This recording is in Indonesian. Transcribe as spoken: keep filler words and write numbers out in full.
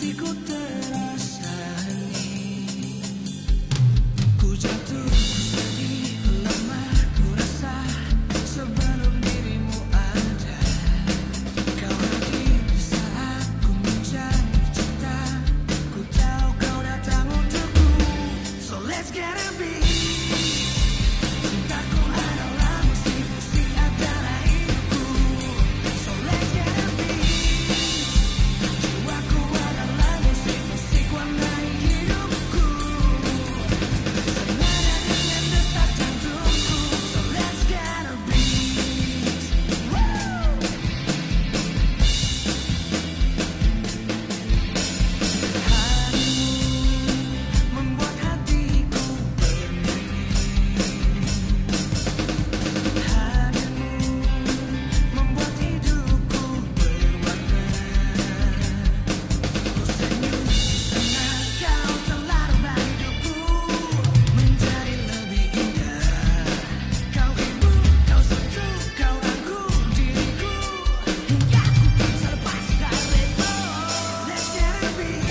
hatiku terasa hening. Ku jatuh, ku sedih, lemah, ku rasa sebelum dirimu ada. Kau hadir di saat ku mencari cinta. Ku tahu kau datang untukku. So let's get a beat. Cintaku adalah musik, musik adalah hidupku. So let's get a beat. Jiwaku adalah musik, musik warnai hidupku. Senada dengan detak jantungku. So let's get a beat. Woo! Harimu membuat hatiku bernyanyi. Hadirmu membuat hidupku berwarna. Ku senyum di sana kau telah rubah hidupku menjadi lebih indah. Kau hibur, kau sentuh, kau rangkul diriku hingga ku tak terlepas darimu. Let's get a beat.